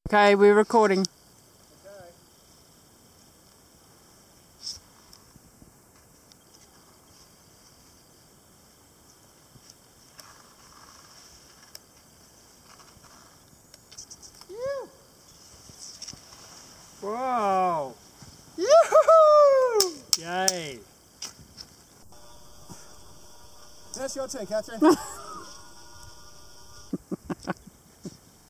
Okay, we're recording. Okay. Whoa! Yoo-hoo! Yay! That's your turn, Catherine.